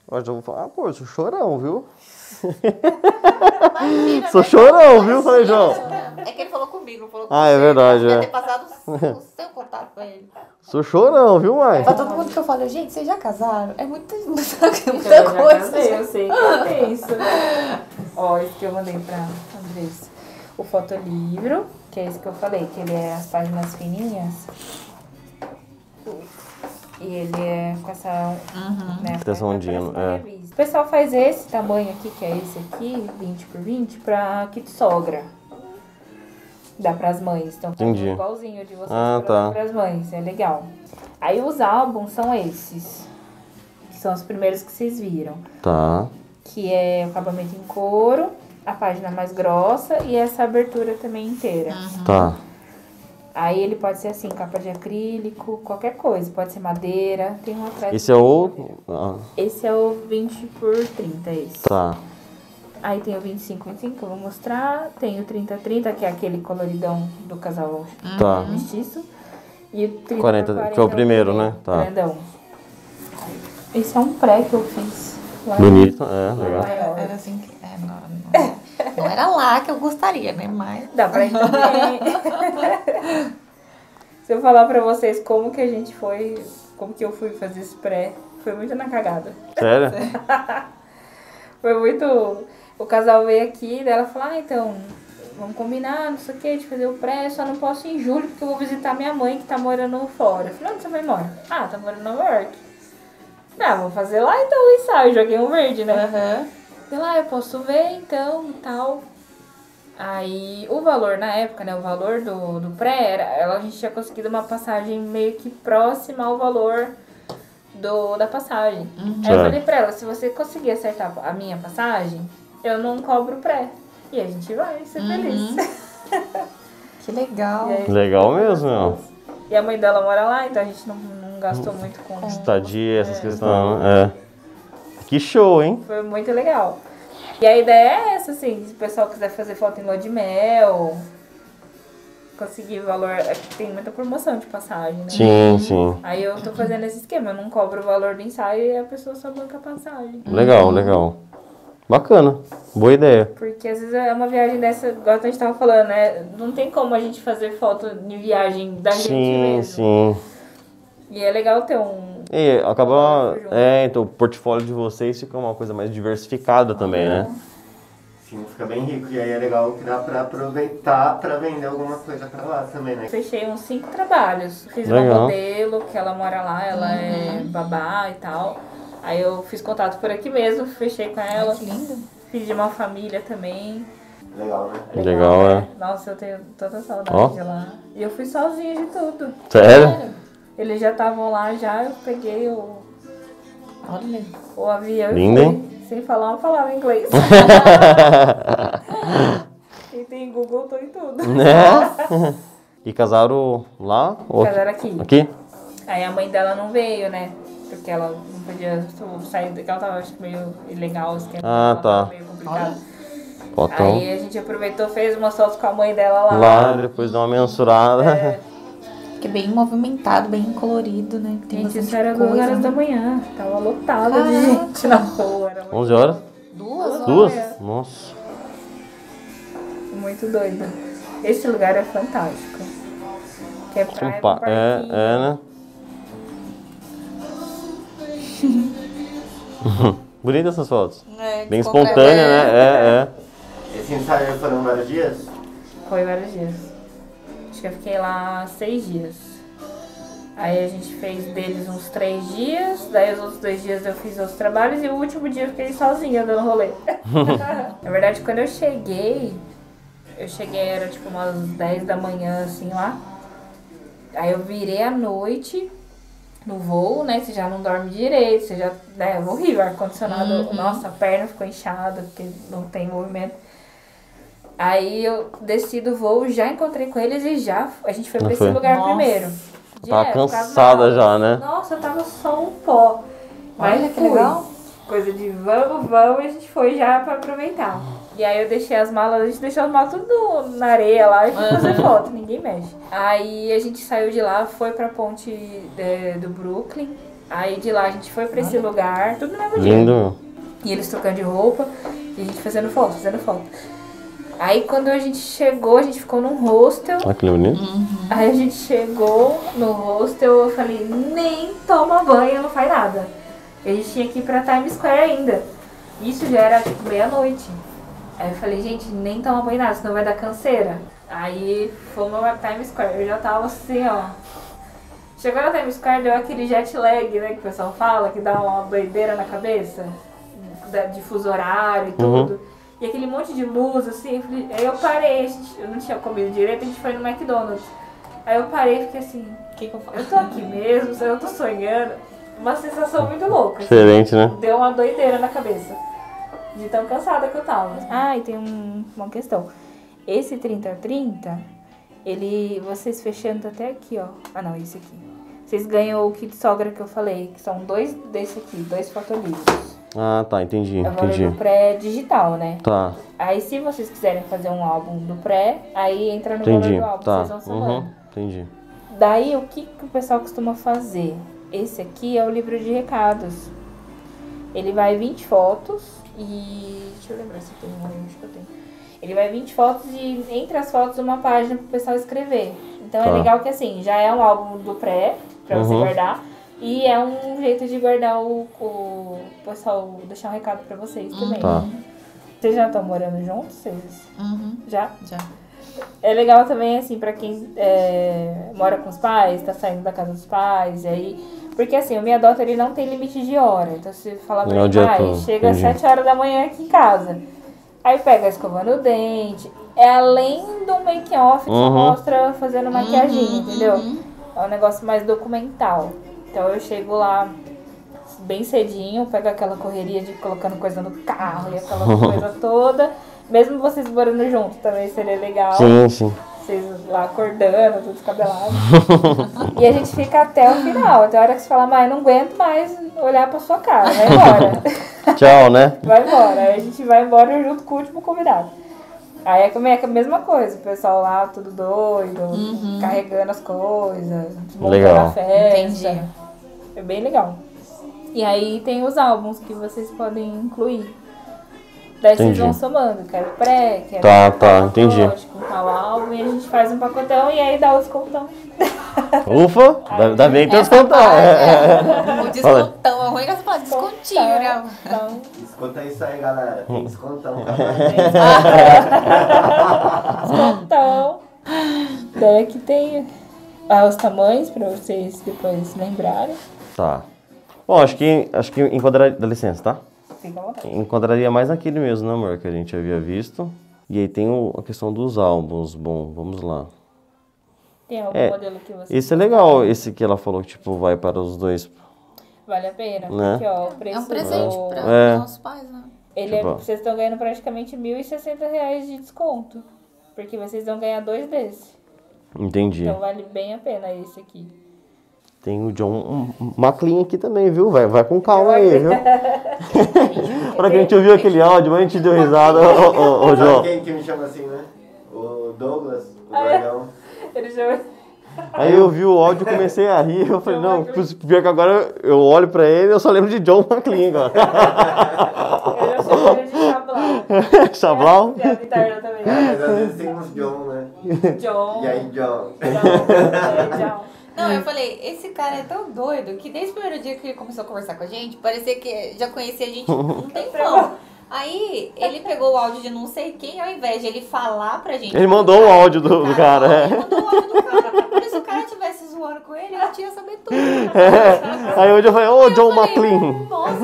Eu já vou falar, pô, eu sou chorão, viu? Imagina, sou chorão, viu? Falei, João. É que ele falou comigo, não falou com é verdade, eu ter passado o seu contato com ele. Sou chorão, viu, mãe? Pra todo mundo que eu falo, gente, vocês já casaram? É muita coisa. Eu sei que é isso. Ó, esse que eu mandei pra Andressa. O fotolivro, que é esse que eu falei, que ele é as páginas fininhas. E ele é com essa... né, ondinha, O pessoal faz esse tamanho aqui, que é esse aqui, 20 por 20, pra kit sogra. Dá pras mães. Então, entendi. Igualzinho de vocês tá. pras mães. É legal. Aí os álbuns são esses. Que são os primeiros que vocês viram. Tá. Que é o acabamento em couro, a página mais grossa e essa abertura também inteira. Tá. Aí ele pode ser assim, capa de acrílico, qualquer coisa. Pode ser madeira. Tem um atrás. Esse é o... Esse é o 20 por 30, esse. Tá. Aí tem o 25-25 que eu vou mostrar. Tem o 30-30, que é aquele coloridão do casal mestiço. E o 30 40, que é o primeiro, né? Tá. Grandão. Esse é um pré que eu fiz. Bonito, legal. Era assim que... não era lá que eu gostaria, né? Mas... Dá pra ir também. Se eu falar pra vocês como que a gente foi... Como que eu fui fazer esse pré, foi muito na cagada. Sério? Foi muito... O casal veio aqui, daí ela falou, então, vamos combinar, não sei o que, de fazer o pré, só não posso ir em julho, porque eu vou visitar minha mãe, que tá morando fora. Eu falei, onde você vai embora? Ah, tá morando em Nova York. Vou fazer lá então o ensaio, joguei um verde, né? Sei lá, eu posso ver então, tal. Aí, o valor na época, né, o valor do pré, a gente tinha conseguido uma passagem meio que próxima ao valor da passagem. Aí eu falei pra ela, se você conseguir acertar a minha passagem, eu não cobro pré. E a gente vai ser feliz. Que legal. Legal mesmo, meu. E a mãe dela mora lá, então a gente não gastou muito com... Estadia, essas questões, Que show, hein? Foi muito legal. E a ideia é essa, assim, se o pessoal quiser fazer foto em lua de mel, conseguir valor... Tem muita promoção de passagem, né? Sim. Aí eu tô fazendo esse esquema, eu não cobro o valor do ensaio e a pessoa só banca a passagem. Legal. Bacana, boa ideia. Porque às vezes é uma viagem dessa, igual a gente tava falando, né? Não tem como a gente fazer foto de viagem da gente mesmo. Sim. E é legal ter um... E acaba... então o portfólio de vocês fica uma coisa mais diversificada também, né? Sim, fica bem rico. E aí é legal que dá pra aproveitar pra vender alguma coisa pra lá também, né? Fechei uns 5 trabalhos. Fiz uma modelo, que ela mora lá, ela é babá e tal. Aí eu fiz contato por aqui mesmo, fechei com ela. Que lindo. Fiz de uma família também. Legal, né? Legal, né? Nossa, eu tenho tanta saudade de lá. E eu fui sozinha de tudo. Sério? Eles já estavam lá, eu peguei o avião Lindo, e fui. hein? Sem falar uma palavra em inglês. Quem tem Google, tô em tudo. Né? E casaram lá? Casaram aqui. Aqui? Aí a mãe dela não veio, né? Porque ela não podia sair, porque ela tava acho, meio ilegal, tá. Meio complicado. Botão. Aí a gente aproveitou, fez umas fotos com a mãe dela lá. Lá, depois deu uma mensurada. Que é bem movimentado, bem colorido, né? Tem Gente, isso bastante era coisa, 2 horas né? da manhã. Tava lotado de gente na rua. Era 11 horas? 2 2? Nossa. muito doido. Esse lugar é fantástico. Que é praia com né? Bonitas essas fotos. Bem espontânea, né? Esse ensaio foram vários dias? Foi vários dias. Acho que eu fiquei lá 6 dias. Aí a gente fez deles uns 3 dias, daí os outros 2 dias eu fiz outros trabalhos e o último dia eu fiquei sozinha dando rolê. Na verdade, quando eu cheguei, era tipo umas 10 da manhã, assim, lá. Aí eu virei à noite no voo, né? Você já não dorme direito, você já... É horrível, ar-condicionado. Nossa, a perna ficou inchada, porque não tem movimento. Aí eu desci do voo, já encontrei com eles e a gente foi pra esse lugar primeiro. Tava cansada já, né? Nossa, eu tava só um pó. Mas que legal. Coisa de vamos, e a gente foi já pra aproveitar. E aí eu deixei as malas, a gente deixou as malas tudo na areia lá e foi fazer foto, ninguém mexe. Aí a gente saiu de lá, foi pra ponte do Brooklyn. Aí de lá a gente foi pra esse lugar, tudo no mesmo dia. Lindo. E eles trocando de roupa e a gente fazendo foto. Aí quando a gente chegou, a gente ficou num hostel. Olha que bonito. Aí a gente chegou no hostel, eu falei, nem toma banho, não faz nada. E a gente tinha que ir pra Times Square ainda. Isso já era tipo meia-noite. Aí eu falei, gente, nem toma banho nada, senão vai dar canseira. Aí fomos pra Times Square, eu já tava assim, ó. Chegou na Times Square, deu aquele jet lag, né, que o pessoal fala, que dá uma doideira na cabeça. De fuso horário e tudo. E aquele monte de luz, assim, aí eu parei, eu não tinha comido direito, a gente foi no McDonald's. Aí eu parei e fiquei assim, O que eu faço? eu tô aqui mesmo, eu tô sonhando. Uma sensação muito louca. Assim. Diferente, né? Deu uma doideira na cabeça. De tão cansada que eu tava. Ah, e tem uma questão. Esse 30-30, vocês fechando até aqui, ó. Ah, não, esse aqui. Vocês ganham o kit sogra que eu falei, que são 2 desse aqui, 2 fotolivros. Ah, tá, entendi, É o valor entendi. do pré-digital, né? Tá, Aí se vocês quiserem fazer um álbum do pré, aí entra no entendi. valor do álbum, Tá, vocês vão somando. entendi. Daí o que o pessoal costuma fazer? Esse aqui é o livro de recados. Ele vai 20 fotos e... Deixa eu lembrar se tem um aí, acho que eu tenho. Ele vai 20 fotos e entre as fotos uma página pro pessoal escrever. Então Tá. é legal que assim, já é um álbum do pré, pra você guardar. E é um jeito de guardar o pessoal, deixar um recado pra vocês também. Tá. Vocês já estão morando juntos? Vocês? Já? Já. É legal também, assim, pra quem mora com os pais, tá saindo da casa dos pais, e aí... Porque, assim, o Minha Dota, ele não tem limite de hora. Então, se falar pra Não é o ele, dia pai, todo, chega às entendi. 7 horas da manhã aqui em casa. Aí pega escovando o dente. É além do make-off que só mostra fazendo maquiagem, entendeu? É um negócio mais documental. Então, eu chego lá bem cedinho, pego aquela correria de colocando coisa no carro e aquela coisa toda. Mesmo vocês morando junto, também seria legal. Sim, sim. Vocês lá acordando, tudo descabelado. E a gente fica até o final. Até a hora que você fala, mãe, não aguento mais olhar pra sua cara. Vai embora. Tchau, né? Vai embora. Aí a gente vai embora junto com o último convidado. Aí é a mesma coisa. O pessoal lá, tudo doido, carregando as coisas, montando Legal. a festa. Entendi. É bem legal. E aí tem os álbuns que vocês podem incluir. Daí Entendi. vocês vão somando, quero pré, quero Tá, tal entendi. pacote com tal álbum, e a gente faz um pacotão e aí dá o descontão. Ufa, ainda bem que tem os Essa contatos. O descontão, é ruim que você fala descontinho, né? Então, Escuta isso aí, galera. Tem descontão. descontão. Daí aqui tem os tamanhos pra vocês depois lembrarem. Tá. Bom, acho que enquadraria... Dá licença, tá? Fica à vontade. Enquadraria mais naquele mesmo, né, amor? Que a gente havia visto. E aí tem a questão dos álbuns. Bom, vamos lá. Tem algum É, modelo que vocês Esse é legal, esse que ela falou que, tipo, vai para os dois. vale a pena? Né? Porque, ó, o preço É um presente do... para É. os nossos pais, né? Tipo, vocês estão ganhando praticamente R$1.060 de desconto. Porque vocês vão ganhar 2 desses. Entendi. Então vale bem a pena esse aqui. Tem o John McLean aqui também, viu? Vai com calma aí, viu? Pra quem a gente ouviu aquele áudio, mas a gente deu risada. Ô, Sabe João. quem que me chama assim, né? O Douglas, o Guardião. Ele já... Aí eu vi o áudio e comecei a rir. Eu falei, não, pior que agora eu olho pra ele e eu só lembro de John McLean agora. Eu já chamei ele de Chablau. Chablau? Piada interna também. Mas às vezes tem uns John, né? John. E aí, John? John. Não, eu falei, esse cara é tão doido que desde o primeiro dia que ele começou a conversar com a gente, parecia que já conhecia a gente um tempão. Aí ele pegou o áudio de não sei quem, ao invés de ele falar pra gente. Ele mandou o áudio do cara, Ele mandou o áudio do cara. Porque se o cara tivesse zoando com ele, ele tinha saber tudo. Aí hoje eu falei, ô, Aí eu John falei, McLean. Nossa,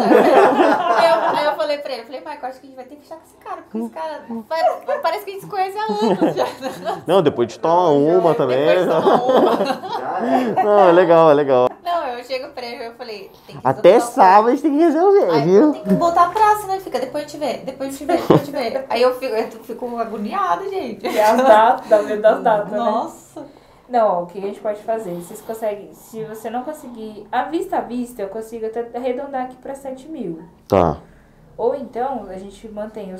aí eu falei pra ele, Michael, acho que a gente vai ter que fechar com esse cara, porque esse cara parece que a gente se conhece há anos já. Não, depois de tomar uma também. Depois de tomar uma. Já é. Não, é legal, é legal. Não, eu chego pra ele e eu falei, tem que Até resolver uma sábado a gente tem que resolver, Aí viu? tem que botar a praça, né? Fica, depois a gente vê, depois a gente vê, depois a gente vê. Aí eu fico agoniada, gente. E as datas, dá medo das datas, né? Nossa. Não, ó, o que a gente pode fazer? Vocês conseguem, se você não conseguir, à vista, eu consigo até arredondar aqui pra 7.000. Tá. Ou então, a gente mantém o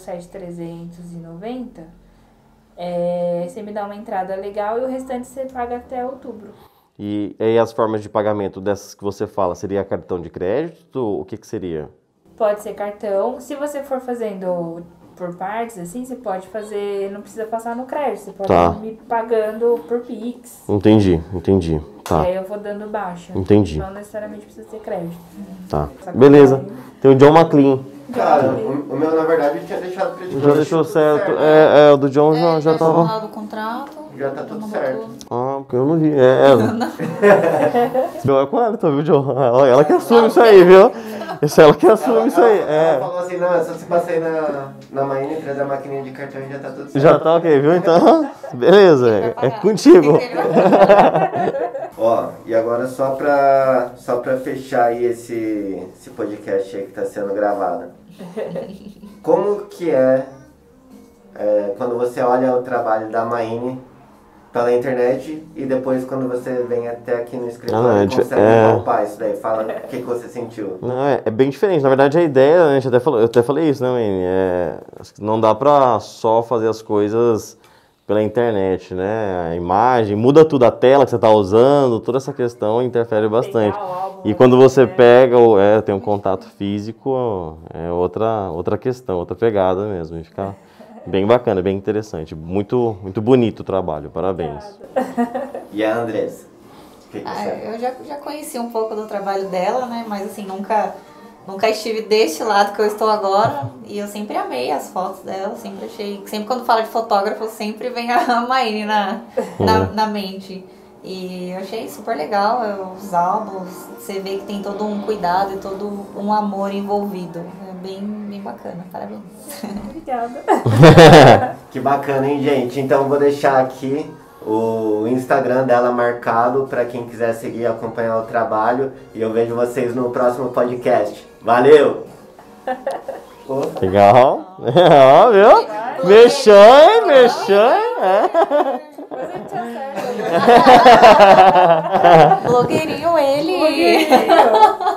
7.390, você me dá uma entrada legal e o restante você paga até outubro. E aí as formas de pagamento dessas que você fala, seria cartão de crédito? O que seria? Pode ser cartão. Se você for fazendo por partes, assim, você pode fazer, não precisa passar no crédito, você pode ir pagando por Pix. Entendi. Tá. E aí eu vou dando baixa. Entendi. Não necessariamente precisa ter crédito. Tá. Beleza. Tem o John McLean. Cara, o meu, na verdade, eu tinha deixado pra Já deixou certo. O do John já tava... assinado o contrato. Já tá tudo certo. Ah, porque eu não vi. Não é com ela, então, viu, John? Ela que assume isso aí, viu? Ela que assume isso aí. Ela falou assim, não, é só você passar aí na Maína e trazer a maquininha de cartão e já tá tudo certo. Já tá ok, viu? Então, beleza. É contigo. Ó, e agora só pra fechar aí esse podcast aí que tá sendo gravado. Como que é quando você olha o trabalho da Maíne pela internet e depois quando você vem até aqui no escritório e consegue palpar isso daí? Fala o que você sentiu. Não, é bem diferente. Na verdade, a ideia, a gente eu até falei isso, né, Maíne? Não dá pra só fazer as coisas pela internet, né? A imagem, muda tudo, a tela que você tá usando, toda essa questão interfere bastante. E quando você pega, tem um contato físico, é outra questão, outra pegada mesmo. E fica bem bacana, bem interessante. Muito, muito bonito o trabalho, parabéns. E a Andressa? Que você Eu já conheci um pouco do trabalho dela, né? Mas assim, nunca estive deste lado que eu estou agora. E eu sempre amei as fotos dela, sempre achei... Sempre quando fala de fotógrafo, sempre vem a Maíne na mente. E eu achei super legal os álbuns, você vê que tem todo um cuidado e todo um amor envolvido. É bem bacana, parabéns. Obrigada. Que bacana, hein, gente? Então vou deixar aqui o Instagram dela marcado para quem quiser seguir e acompanhar o trabalho. E eu vejo vocês no próximo podcast. Valeu! Legal. Ó, viu? Mexão. Mas a gente acerta. Blogueirinho ele! Blogueirinho.